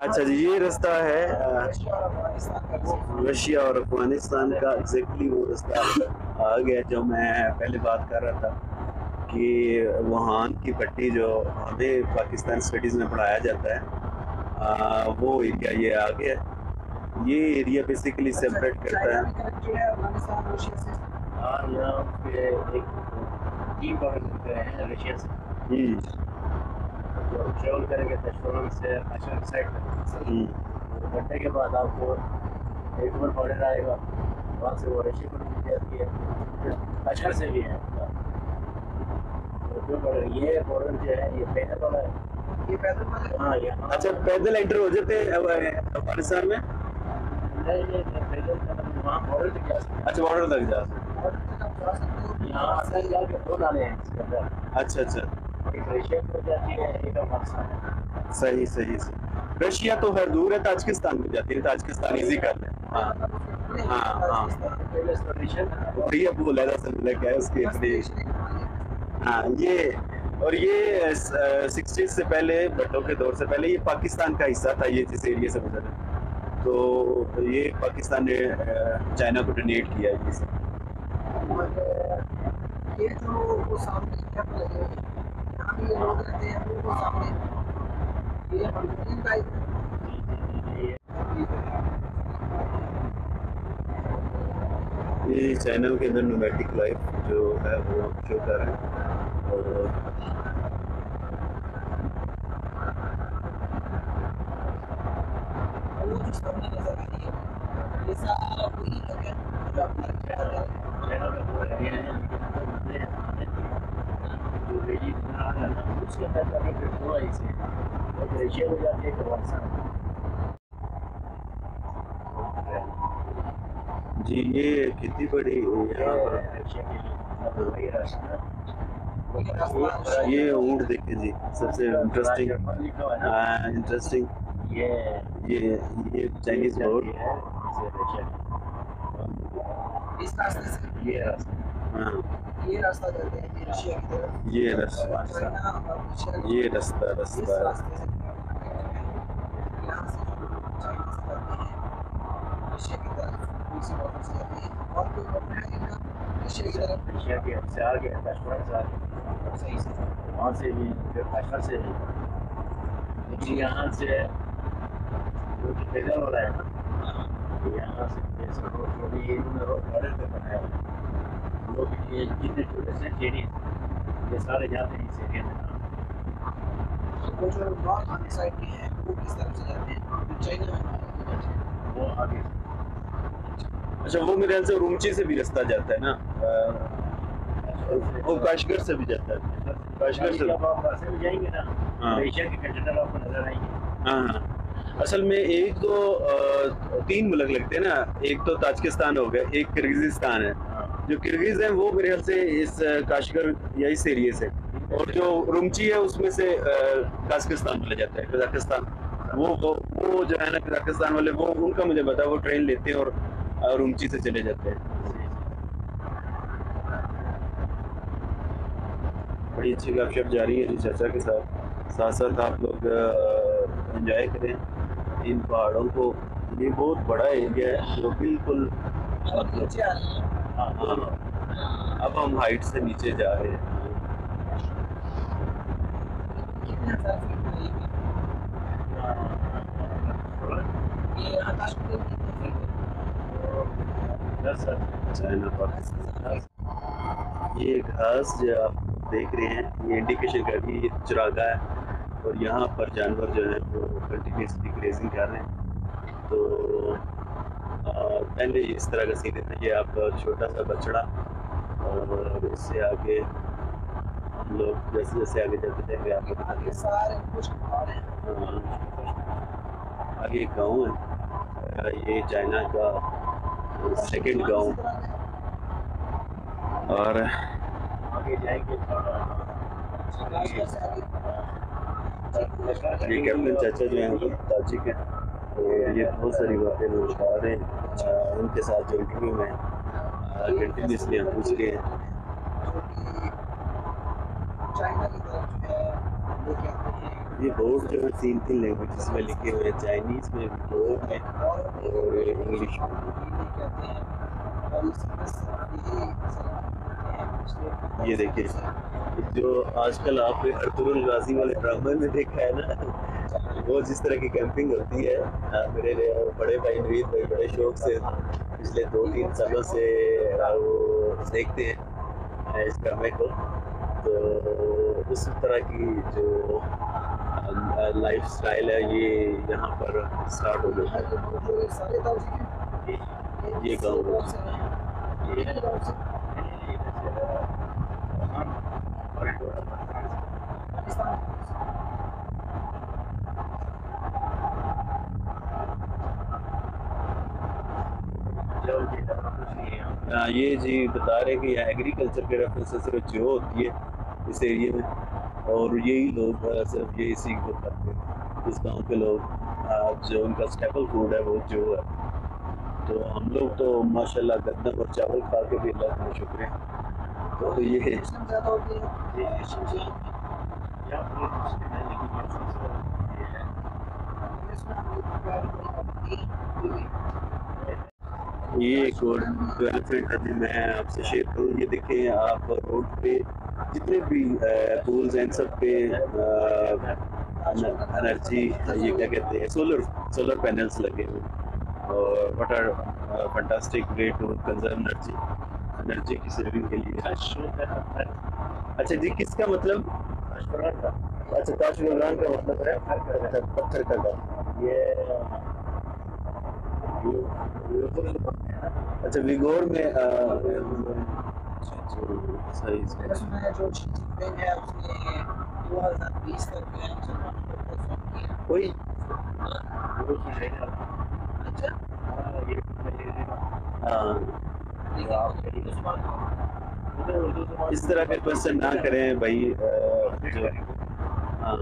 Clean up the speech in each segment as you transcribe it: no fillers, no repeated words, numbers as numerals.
अच्छा जी, ये रास्ता है रशिया और अफगानिस्तान का। एग्जैक्टली वो रास्ता आ गया जो मैं पहले बात कर रहा था कि वुहान की पट्टी जो हमें पाकिस्तान स्टडीज़ में पढ़ाया जाता है, वो एरिया ये आ गया। ये एरिया बेसिकली सेपरेट करता है। हाँ, यहाँ पे एक 3 बॉर्डर मिलते हैं रशिया से। तो ट्रेवल करेंगे ताजकिस्तान से पाकिस्तान की साइड में, तो घंटे के बाद आपको एक और बॉर्डर आएगा, वहाँ से वो रशिया को मिल जाती है, ताजकिस्तान से भी है। तो जो बॉर्डर, ये बॉर्डर जो है ये पैदल वाला है, ये पैदल वाला। हाँ, ये अच्छा, पैदल एंटर हो जाते हैं अफगानिस्तान में? नहीं, पैदल वहाँ बॉर्डर तक जा सकते। अच्छा, बॉर्डर तक जा सकते। यहाँ से जाके 2 नाले हैं इसके अंदर। अच्छा अच्छा, एक रशिया को जाती है, एक अफगानिस्तान। सही सही सही। रशिया तो खैर दूर है, ताजिकिस्तान में जाती है, ताजिकिस्तान इजी कर ले। हाँ हाँ हाँ, भैया बोला था सर, क्या है उसके अपने। हाँ, ये और ये 60 से पहले, भट्टो के दौर से पहले ये पाकिस्तान का हिस्सा था, ये जिस एरिया से गुजरा। तो ये पाकिस्तान ने चाइना को डोनेट किया है ये सब। ये जो वो सामने कैंप लगे हुए हैं, यहाँ भी ये लोग रहते हैं, वो सामने ये मंजूरी टाइप ये चैनल के अंदर नोमैटिक लाइफ जो है वो शो कर रहे हैं। और वो जो सामने नजर आ रही है, ये सारा वही जगह है जो अपना चाइना में वो एरिया है, जो रेडी उसके अंदर का एक थोड़ा इसे और रशिया हो जाती है अफगानिस्तान। जी, ये कितनी बड़ी यहाँ पर रशिया के लिए वही रास्ता, ये ऊँट देखे जी, सबसे इंटरेस्टिंग इंटरेस्टिंग ये चाइनीज बोर्ड है रशिया। इस रास्ते से ये रास्ता, हाँ, ये रास्ता जाते हैं ये रशिया की तरफ, ये रास्ता चाइना और रशिया ये रास्ता इस रास्ता रास्ते से यहाँ से चाइना से जाते हैं रशिया की तरफ, इसी बॉर्डर से जाते हैं। और कोई बॉर्डर है इनका रशिया की तरफ? रशिया के से आगे ताजकिस्तान से आगे सही से वहाँ से भी फिर ताजकिस्तान से भी, लेकिन यहाँ से जो कि पैदल वाला है ना, यहाँ से थोड़ी इन्होंने बॉर्डर पे बनाया है। लोग ये जितने छोटे से चेरी ये सारे जाते हैं इस एरिया में। वो जो नॉर्थ वाली साइड की है वो किस तरफ से जाते हैं? जो चाइना में वो आगे। अच्छा, वो मेरे ख्याल से रुमची से भी रास्ता जाता है ना, वो काशगर से भी जाता है, काशगर से। जब आप वहाँ से भी जाएंगे ना, हाँ। एशिया के कंटेनर आपको नजर आएंगे। हाँ, असल में एक तो 3 मुल्क लगते हैं ना, एक तो ताजिकिस्तान हो गया, एक किर्गिजिस्तान है। जो किर्गिज है वो मेरे ख्याल से इस काशगर या इस एरिए से, और जो रुमची है उसमें से ताजिकिस्तान चला जाता है, कजाकिस्तान। वो जो है ना कजाकिस्तान वाले, वो उनका मुझे पता है, वो ट्रेन लेते हैं और रुमची से चले जाते हैं। बड़ी अच्छी गपशप जारी है जी चाचा के साथ। साथ साथ आप लोग एंजॉय करें इन पहाड़ों को। ये बहुत बड़ा एरिया है जो बिल्कुल नीचे आ रही है। हाँ, अब हम हाइट से नीचे जा रहे हैं। कितने हजार फीट में ये आकाश में कितने फीट है? चाइना पाकिस्तान। ये घास जो आप देख रहे हैं, ये इंडिकेशन का भी ये चरागाह है, और यहाँ पर जानवर जो है वो कंटिन्यूसली ग्रेजिंग कर रहे हैं। तो पहले इस तरह का सीन था, ये आपका छोटा सा बछड़ा, और इससे आगे हम लोग जैसे जैसे आगे जाते जाएंगे आपको आगे सारे कुछ पहाड़ हैं। आगे एक गाँव है, ये चाइना का सेकंड गाँव, और आगे जाएंगे ये कैप्टन चाचा जो हैं वो ताजिक हैं, और ये बहुत सारी बातें वो बता रहे हैं। उनके साथ जो इंटरव्यू में कंटिन्यूसली हम पूछ रहे हैं। चाइना की तरफ जो है लेके आते हैं ये बोर्ड जो है 3 लैंग्वेजेस में लिखे हुए हैं, चाइनीज में, विगोर में और इंग्लिश में। कहते हैं और इस बस यही ये देखिए, जो आजकल आपने अर्तुगरुल गाजी वाले ड्रामे में देखा है ना, वो जिस तरह की कैंपिंग होती है, मेरे बड़े भाई नवीद भाई बड़े शौक से पिछले 2-3 सालों से वो देखते हैं इस ड्रामे को। तो उस तरह की जो लाइफ स्टाइल है ये यहाँ पर स्टार्ट हो गया है। सारे गाँव ये गाँव ये ये जी बता रहे कि एग्रीकल्चर के रेफरेंस से सिर्फ जो होती है इस एरिया में, और यही लोग सिर्फ ये इसी को करते हैं। इस गांव के लोग जो उनका स्टेपल फूड है वो जो है। तो हम लोग तो माशाल्लाह गन्ना और चावल खा के भी अल्लाह का शुक्र है। तो ये ज़्यादा होती है ये एक और डेवलपमेंट अभी मैं आपसे शेयर करूँ। ये देखें आप रोड पे जितने भी पोल्स हैं सब पे एनर्जी, ये क्या कहते हैं, सोलर पैनल्स लगे हुए हैं। और what are fantastic way to conserve energy की सेविंग के लिए। अच्छा जी, किसका मतलब? अच्छा, ताजमहल का मतलब है पत्थर का घर। ये अच्छा, विगोर में सही उसमें जो चीज़ें है उसने 2020 तक जो है कोई अच्छा हाँ, इस तरह के क्वेश्चन ना करें भाई। जो हाँ,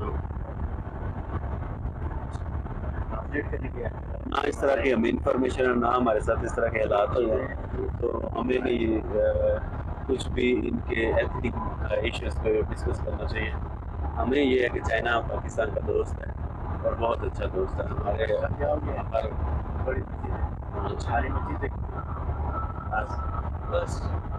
ना इस तरह की हमें इंफॉर्मेशन है, ना हमारे साथ इस तरह के हालात हो जाए, तो हमें भी कुछ भी इनके एथनिक इश्यूज पे डिस्कस करना चाहिए। हमें ये है कि चाइना पाकिस्तान का दोस्त है और बहुत अच्छा दोस्त है हमारे। बड़ी मस्जिद है, सारी मस्जिद बस